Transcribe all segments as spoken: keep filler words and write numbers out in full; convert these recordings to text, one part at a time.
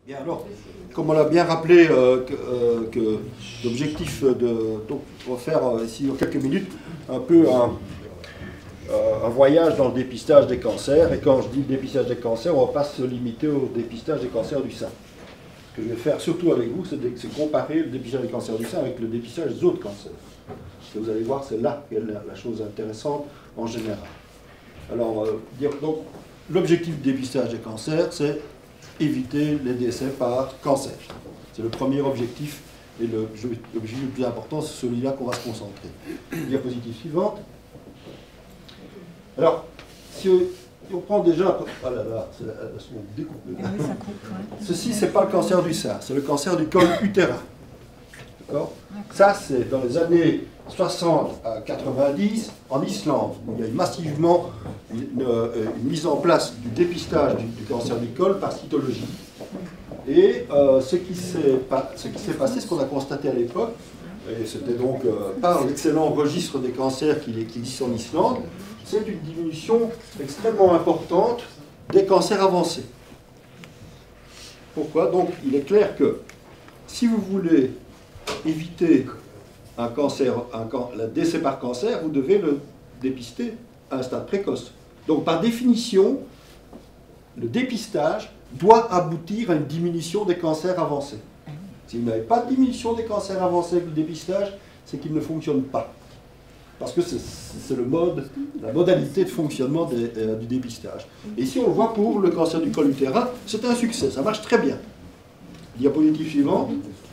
Bien, alors, comme on l'a bien rappelé, euh, que, euh, que l'objectif de... Donc, on va faire euh, ici, en quelques minutes, un peu un, euh, un voyage dans le dépistage des cancers. Et quand je dis dépistage des cancers, on ne va pas se limiter au dépistage des cancers du sein. Ce que je vais faire surtout avec vous, c'est comparer le dépistage des cancers du sein avec le dépistage des autres cancers. Parce que vous allez voir, c'est là qu'est la, la chose intéressante en général. Alors, euh, dire, donc, l'objectif du dépistage des cancers, c'est éviter les décès par cancer. C'est le premier objectif, et l'objectif le plus important, c'est celui-là qu'on va se concentrer. Diapositive suivante. Alors, si on prend déjà... Ah là là, elles sont découpées. Oui, ça coupe, ouais. Ceci, c'est pas le cancer du sein, c'est le cancer du col utérin. D'accord ? Ça, c'est dans les années soixante à quatre-vingt-dix, en Islande, où il y a eu massivement une, une mise en place du dépistage du, du cancer du col par cytologie. Et euh, ce qui s'est passé, ce qu'on a constaté à l'époque, et c'était donc euh, par l'excellent registre des cancers qui, qui existe en Islande, c'est une diminution extrêmement importante des cancers avancés. Pourquoi ? Donc, il est clair que si vous voulez éviter un cancer, un, un décès par cancer, vous devez le dépister à un stade précoce. Donc, par définition, le dépistage doit aboutir à une diminution des cancers avancés. Si vous n'avez pas de diminution des cancers avancés avec le dépistage, c'est qu'il ne fonctionne pas. Parce que c'est le mode, la modalité de fonctionnement des, euh, du dépistage. Et ici, on le voit pour le cancer du col utérin, c'est un succès, ça marche très bien. Diapositive suivante.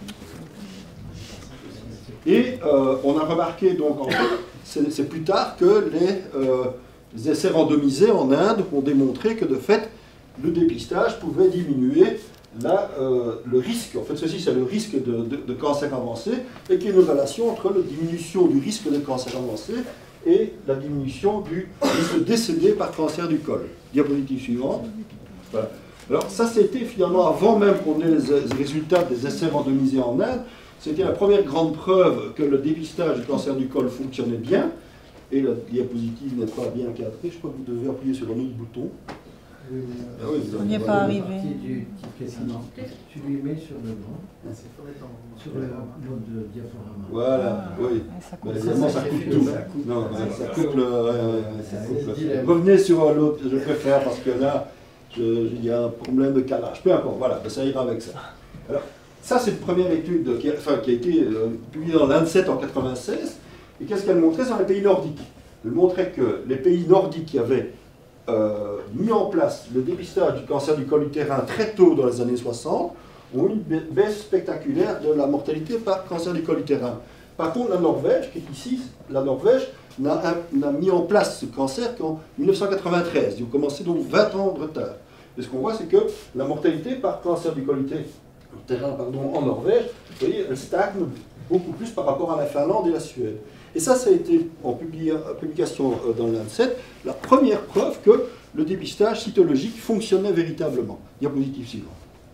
Et euh, on a remarqué, donc, en fait, c'est plus tard que les, euh, les essais randomisés en Inde ont démontré que, de fait, le dépistage pouvait diminuer la, euh, le risque. En fait, ceci, c'est le risque de, de, de cancer avancé, et qu'il y a une relation entre la diminution du risque de cancer avancé et la diminution du risque de décéder par cancer du col. Diapositive suivante. Voilà. Alors, ça, c'était finalement avant même qu'on ait les, les résultats des essais randomisés en Inde. C'était la première grande preuve que le dépistage du cancer du col fonctionnait bien. Et la diapositive n'est pas bien cadrée. Je crois que vous devez appuyer sur un autre bouton. Oui, ah oui, on n'y est pas arrivé. Du tu lui mets sur le grand, sur le mode de diaporama. Voilà, ah, oui. Mais évidemment, ça, ça coupe tout. Ça coupe, non, ça, ça coupe le. Euh, ça coupe le. Revenez sur l'autre, je préfère, parce que là, il y a un problème de calage. Peu importe, voilà, ça ira avec ça. Alors, ça, c'est une première étude qui a, enfin, qui a été euh, publiée dans l'Lancet en quatre-vingt-seize. Et qu'est-ce qu'elle montrait sur les pays nordiques? Elle montrait que les pays nordiques qui avaient euh, mis en place le dépistage du cancer du col utérin très tôt dans les années soixante ont eu une baisse spectaculaire de la mortalité par cancer du col utérin. Par contre, la Norvège, qui est ici, la Norvège n'a mis en place ce cancer qu'en mille neuf cent quatre-vingt-treize. Ils ont commencé donc vingt ans de retard. Et ce qu'on voit, c'est que la mortalité par cancer du col utérin pardon, en Norvège, vous voyez, elle stagne beaucoup plus par rapport à la Finlande et la Suède. Et ça, ça a été, en publication dans le Lancet, la première preuve que le dépistage cytologique fonctionnait véritablement. Diapositive suivante.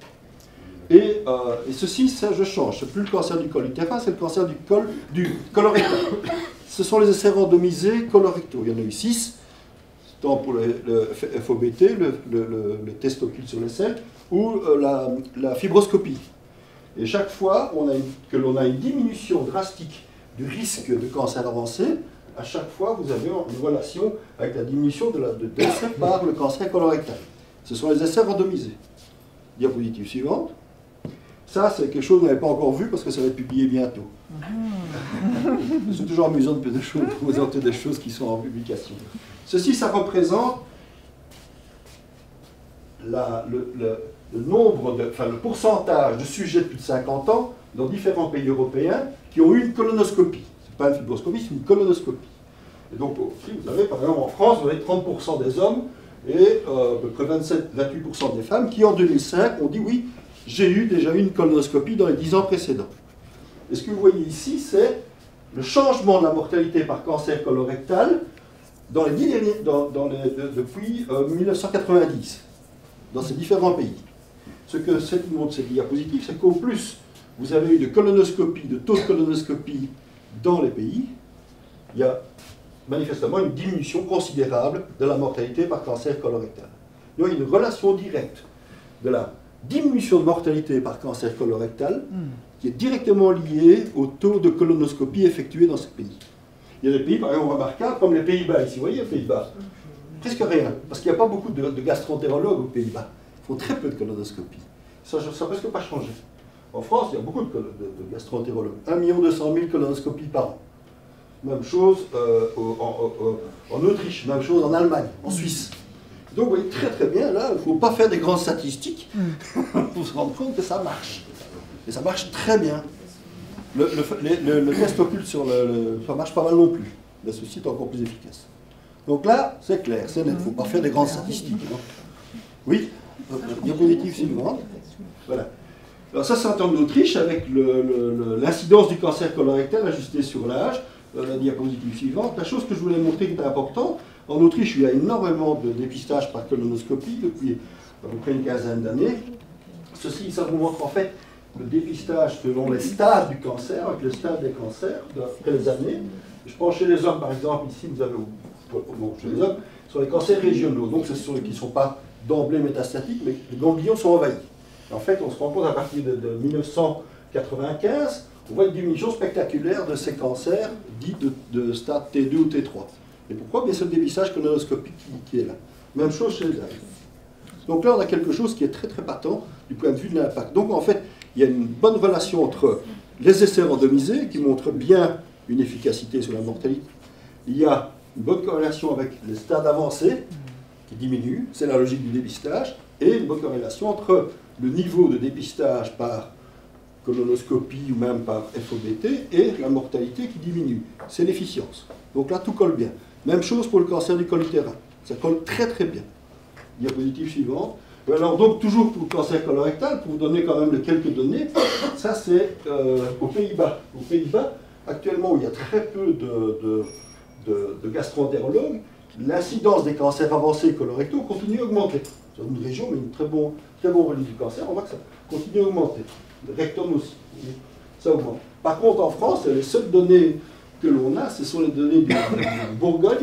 Et, euh, et ceci, ça, je change. Ce n'est plus le cancer du col utérin, c'est le cancer du col du colorectal. Ce sont les essais randomisés colorectaux. Il y en a eu six, tant pour le, le F O B T, le, le, le, le test occulte sur les selles, ou euh, la, la fibroscopie. Et chaque fois on a une, que l'on a une diminution drastique du risque de cancer avancé, à chaque fois vous avez une relation avec la diminution de, la, de décès par le cancer colorectal. Ce sont les essais randomisés. Diapositive suivante. Ça, c'est quelque chose que vous n'avez pas encore vu parce que ça va être publié bientôt. C'est toujours amusant de, de, choses, de présenter des choses qui sont en publication. Ceci, ça représente la, le, le, le nombre, de, enfin le pourcentage de sujets de plus de cinquante ans dans différents pays européens qui ont eu une colonoscopie. Ce n'est pas une fibroscopie, c'est une colonoscopie. Et donc, vous avez, par exemple, en France, vous avez trente pour cent des hommes et euh, à peu près vingt-sept à vingt-huit pour cent des femmes qui, en deux mille cinq, ont dit oui, j'ai eu déjà eu une colonoscopie dans les dix ans précédents. Et ce que vous voyez ici, c'est le changement de la mortalité par cancer colorectal dans les dix derniers, dans, dans les, de, depuis euh, mille neuf cent quatre-vingt-dix, dans ces différents pays. Ce que cette montre cette diapositive, c'est qu'au plus vous avez eu de colonoscopie, de taux de colonoscopie dans les pays, il y a manifestement une diminution considérable de la mortalité par cancer colorectal. Donc il y a une relation directe de la diminution de mortalité par cancer colorectal qui est directement liée au taux de colonoscopie effectué dans ces pays. Il y a des pays, par exemple, remarquables, comme les Pays-Bas ici. Vous voyez, les Pays-Bas, presque rien, parce qu'il n'y a pas beaucoup de, de gastroentérologues aux Pays-Bas. Ils font très peu de colonoscopie. Ça n'a presque pas changé. En France, il y a beaucoup de, de, de gastroentérologues. un million deux cent mille colonoscopies par an. Même chose euh, en, en, en Autriche, même chose en Allemagne, en Suisse. Donc vous voyez très très bien, là, il ne faut pas faire des grandes statistiques pour se rendre compte que ça marche. Et ça marche très bien. Le, le, le, le test occulte sur le, le... ça marche pas mal non plus. Mais ceci est encore plus efficace. Donc là, c'est clair, c'est net, il ne faut pas faire des grandes statistiques. Non. Oui, diapositive suivante. Voilà. Alors ça, c'est en Autriche, avec l'incidence du cancer colorectal ajustée sur l'âge. La diapositive suivante. La chose que je voulais montrer qui est importante, en Autriche, il y a énormément de dépistage par colonoscopie depuis à peu près une quinzaine d'années. Ceci, ça vous montre en fait le dépistage selon les stades du cancer, avec le stade des cancers, après les années. Je prends chez les hommes, par exemple, ici, vous avez, bon, chez les hommes, ce sont les cancers régionaux, donc ce sont ceux qui ne sont pas d'emblée métastatiques, mais les ganglions sont envahis. En fait, on se rend compte à partir de, de mille neuf cent quatre-vingt-quinze, on voit une diminution spectaculaire de ces cancers dits de, de stade T deux ou T trois. Et pourquoi? Bien, c'est le dépistage colonoscopique qui, qui est là. Même chose chez les hommes. Donc là, on a quelque chose qui est très très patent du point de vue de l'impact. Donc en fait, il y a une bonne relation entre les essais randomisés qui montrent bien une efficacité sur la mortalité. Il y a une bonne corrélation avec les stades avancés qui diminuent, c'est la logique du dépistage, et une bonne corrélation entre le niveau de dépistage par colonoscopie ou même par F O B T et la mortalité qui diminue. C'est l'efficience. Donc là, tout colle bien. Même chose pour le cancer du col utérin. Ça colle très très bien. Diapositive suivante. Alors donc, toujours pour le cancer colorectal, pour vous donner quand même quelques données, ça c'est euh, aux Pays-Bas. Aux Pays-Bas, actuellement, où il y a très peu de, de, de, de gastroentérologues, l'incidence des cancers avancés colorectaux continue à augmenter. C'est une région, mais une très bon, très bon relais du cancer, on voit que ça continue à augmenter. Le rectum aussi, ça augmente. Par contre, en France, les seules données que l'on a, ce sont les données du Bourgogne,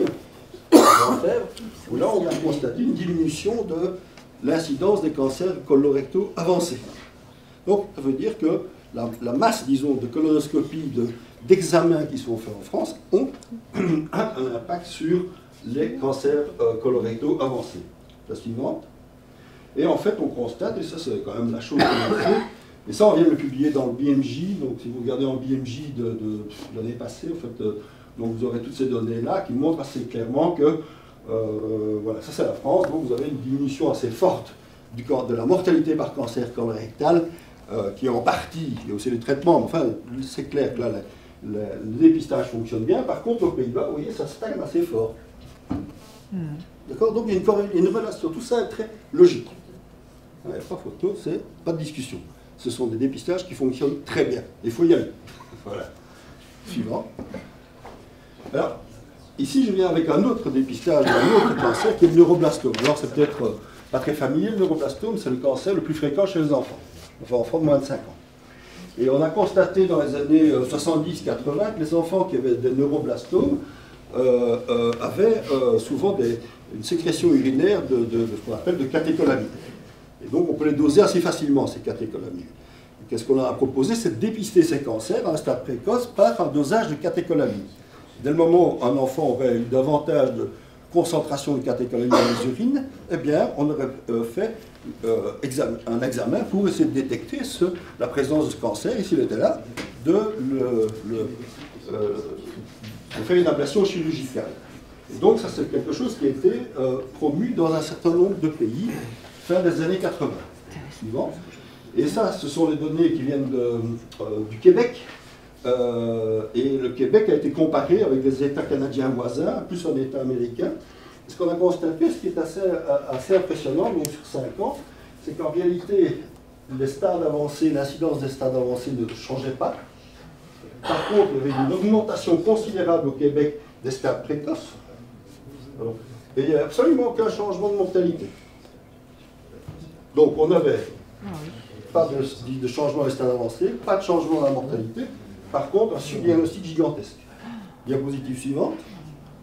où là, on a constaté une diminution de l'incidence des cancers colorectaux avancés. Donc, ça veut dire que la, la masse, disons, de colonoscopies, d'examens de, qui sont faits en France, ont un, un impact sur les cancers euh, colorectaux avancés. La suivante. Et en fait, on constate, et ça, c'est quand même la chose qu'on a fait, et ça, on vient de le publier dans le B M J, donc si vous regardez en B M J de, de, de l'année passée, en fait, euh, donc vous aurez toutes ces données-là qui montrent assez clairement que, euh, voilà, ça c'est la France, donc vous avez une diminution assez forte du, de la mortalité par cancer colorectal, euh, qui est en partie, il y a aussi les traitements, mais enfin, c'est clair que là, le, le, le dépistage fonctionne bien. Par contre, aux Pays-Bas, vous voyez, ça stagne assez fort. Mm. D'accord? Donc il y a une, une relation, tout ça est très logique. Ouais, pas photo, c'est pas de discussion. Ce sont des dépistages qui fonctionnent très bien. Il faut y aller. Voilà. Suivant. Alors, ici, je viens avec un autre dépistage d'un autre cancer qui est le neuroblastome. Alors, c'est peut-être euh, pas très familier. Le neuroblastome, c'est le cancer le plus fréquent chez les enfants. Enfin, enfants de moins de cinq ans. Et on a constaté dans les années soixante-dix quatre-vingt que les enfants qui avaient des neuroblastomes euh, euh, avaient euh, souvent des, une sécrétion urinaire de, de, de ce qu'on appelle de catécholamine. Et donc, on peut les doser assez facilement, ces catécholamines. Qu'est-ce qu'on a proposé? C'est de dépister ces cancers à un stade précoce par un dosage de catécholamine. Dès le moment où un enfant aurait eu davantage de concentration de catécholamine dans les urines, eh bien, on aurait euh, fait euh, examen, un examen pour essayer de détecter ce, la présence de ce cancer, et s'il était là, de, le, le, euh, de faire une ablation chirurgicale. Et donc, ça, c'est quelque chose qui a été euh, promu dans un certain nombre de pays, fin des années quatre-vingt. Suivant. Et ça, ce sont les données qui viennent de, euh, du Québec. Euh, et le Québec a été comparé avec des États canadiens voisins, plus un État américain. Et ce qu'on a constaté, ce qui est assez, assez impressionnant, donc sur cinq ans, c'est qu'en réalité, les stades avancés, l'incidence des stades avancés ne changeait pas. Par contre, il y avait une augmentation considérable au Québec des stades précoces. Et il n'y a absolument aucun changement de mortalité. Donc on n'avait pas de, de changement des stades avancés, pas de changement dans la mortalité. Par contre, un surdiagnostic gigantesque. Diapositive suivante.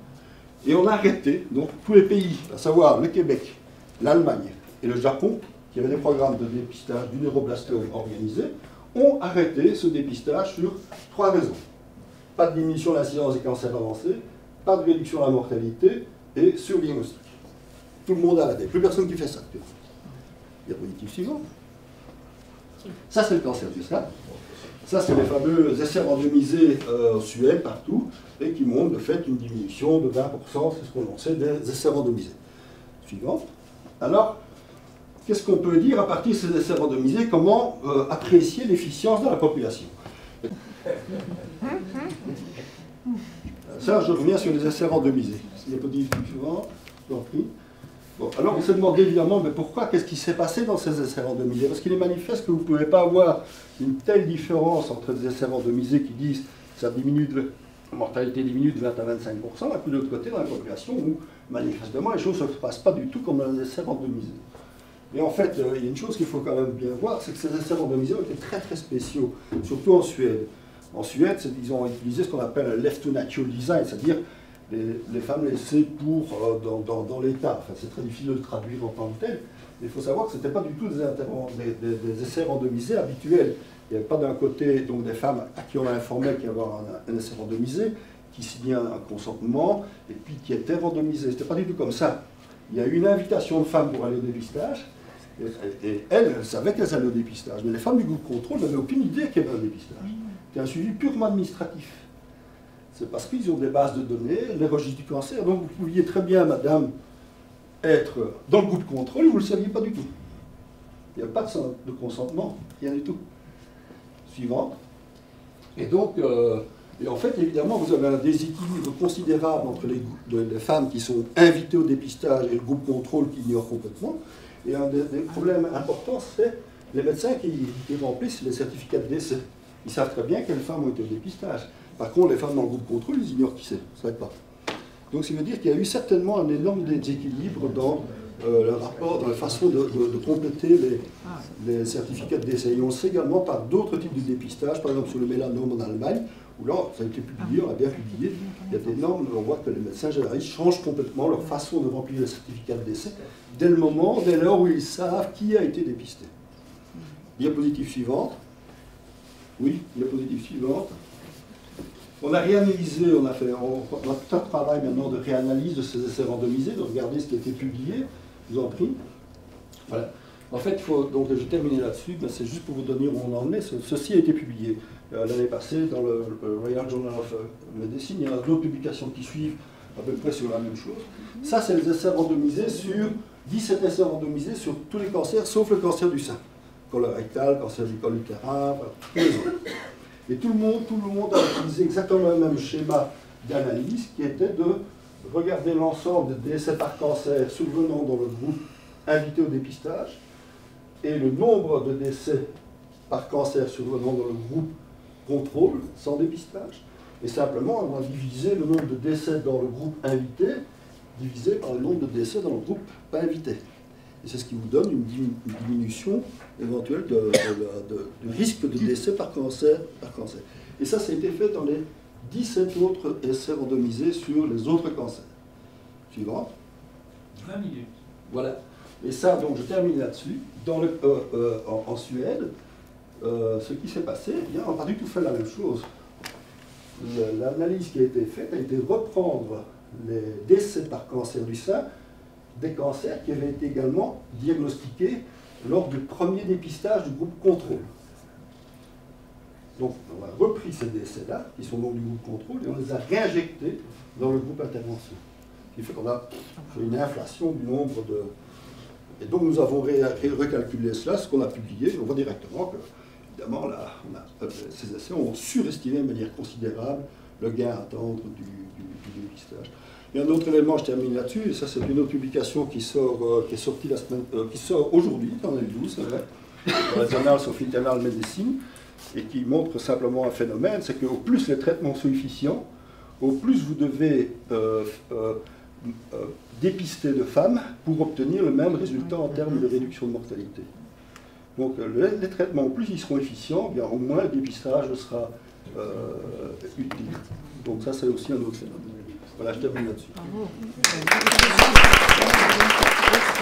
Et on a arrêté, donc tous les pays, à savoir le Québec, l'Allemagne et le Japon, qui avaient des programmes de dépistage du neuroblastome organisé, ont arrêté ce dépistage sur trois raisons. Pas de diminution de l'incidence des cancers avancés, pas de réduction de la mortalité et surdiagnostic. Tout le monde a arrêté. Plus personne qui fait ça. Diapositive suivante. Ça, c'est le cancer du sein. Ça, c'est les fameux essais randomisés euh, en Suède, partout, et qui montrent de fait une diminution de vingt pour cent, c'est ce qu'on sait, des essais randomisés. Suivante. Alors, qu'est-ce qu'on peut dire à partir de ces essais randomisés? Comment euh, apprécier l'efficience dans la population? Ça, je reviens sur les essais randomisés. Diapositive suivante, je vous en prie. Bon, alors on s'est demandé évidemment, mais pourquoi, qu'est-ce qui s'est passé dans ces essais randomisés? Parce qu'il est manifeste que vous ne pouvez pas avoir une telle différence entre des essais randomisés qui disent que ça diminue de, la mortalité diminue de vingt à vingt-cinq pour cent, et puis de l'autre côté, dans la population, où manifestement les choses ne se passent pas du tout comme dans les essais randomisés. Et en fait, euh, il y a une chose qu'il faut quand même bien voir, c'est que ces essais randomisés ont été très très spéciaux, surtout en Suède. En Suède, ils ont utilisé ce qu'on appelle un left to natural design, c'est-à-dire Les, les femmes laissées pour, euh, dans, dans, dans l'État. Enfin, c'est très difficile de le traduire en tant que tel. Mais il faut savoir que ce n'était pas du tout des, des, des, des essais randomisés habituels. Il n'y avait pas d'un côté donc, des femmes à qui on a informé qu'il y avait un, un essai randomisé, qui signait un consentement, et puis qui était randomisé. Ce n'était pas du tout comme ça. Il y a eu une invitation de femmes pour aller au dépistage, et, et, et elles, elles savaient qu'elles allaient au dépistage. Mais les femmes du groupe contrôle n'avaient aucune idée qu'il y avait un dépistage. C'était un suivi purement administratif. C'est parce qu'ils ont des bases de données, les registres du cancer, donc vous pouviez très bien, madame, être dans le groupe contrôle, vous ne le saviez pas du tout. Il n'y a pas de, de consentement, rien du tout. Suivante. Et donc, euh, et en fait, évidemment, vous avez un déséquilibre considérable entre les, les femmes qui sont invitées au dépistage et le groupe contrôle qui ignore complètement. Et un des, des problèmes importants, c'est les médecins qui, qui remplissent les certificats de décès. Ils savent très bien quelles femmes ont été au dépistage. Par contre, les femmes dans le groupe contrôle, ils ignorent qui c'est. Ça ne pas. Donc, ça veut dire qu'il y a eu certainement un énorme déséquilibre dans euh, le rapport, dans la façon de, de, de compléter les, les certificats de décès. Et on sait également par d'autres types de dépistage, par exemple sur le mélanome en Allemagne, où là, ça a été publié, on a bien publié, il y a des normes, on voit que les médecins généralistes changent complètement leur façon de remplir les certificats de décès dès le moment, dès lors où ils savent qui a été dépisté. Diapositive suivante. Oui, diapositive suivante. On a réanalysé, on a fait on, on a tout un travail maintenant de réanalyse de ces essais randomisés, de regarder ce qui a été publié, je vous en prie. Voilà. En fait, il faut, donc je vais terminer là-dessus, mais c'est juste pour vous donner où on en est. Ce, ceci a été publié euh, l'année passée dans le, le Royal Journal of Medicine. Il y en a d'autres publications qui suivent à peu près sur la même chose. Ça, c'est les essais randomisés sur dix-sept essais randomisés sur tous les cancers, sauf le cancer du sein. Colorectal, cancer du col utérin, voilà, tous les autres. Et tout le monde, tout le monde a utilisé exactement le même schéma d'analyse qui était de regarder l'ensemble des décès par cancer survenant dans le groupe invité au dépistage et le nombre de décès par cancer survenant dans le groupe contrôle, sans dépistage, et simplement on a divisé le nombre de décès dans le groupe invité divisé par le nombre de décès dans le groupe pas invité. Et c'est ce qui vous donne une diminution éventuelle de, de, de, de, de risque de décès par cancer, par cancer. Et ça, ça a été fait dans les dix-sept autres essais randomisés sur les autres cancers. Suivant. vingt minutes. Voilà. Et ça, donc, je termine là-dessus. Dans le, euh, euh, en, en Suède, euh, ce qui s'est passé, eh bien, on n'a pas du tout fait la même chose. L'analyse qui a été faite a été reprendre les décès par cancer du sein des cancers qui avaient été également diagnostiqués lors du premier dépistage du groupe contrôle. Donc, on a repris ces décès-là, qui sont donc du groupe contrôle, et on les a réinjectés dans le groupe intervention. Ce qui fait qu'on a fait une inflation du nombre de... Et donc, nous avons ré ré recalculé cela, ce qu'on a publié, et on voit directement que, évidemment, là, on a, ces essais ont surestimé de manière considérable le gain à attendre du, du, du dépistage. Il y a un autre élément, je termine là-dessus, et ça c'est une autre publication qui sort, euh, qui est sortie la semaine, euh, qui sort aujourd'hui, en deux mille douze, c'est vrai, dans la Journal of Internal Medicine, et qui montre simplement un phénomène, c'est qu'au plus les traitements sont efficients, au plus vous devez euh, euh, euh, dépister de femmes pour obtenir le même résultat en termes de réduction de mortalité. Donc les, les traitements, au plus ils seront efficients, bien au moins le dépistage sera euh, utile. Donc ça c'est aussi un autre phénomène. Voilà, je termine là-dessus.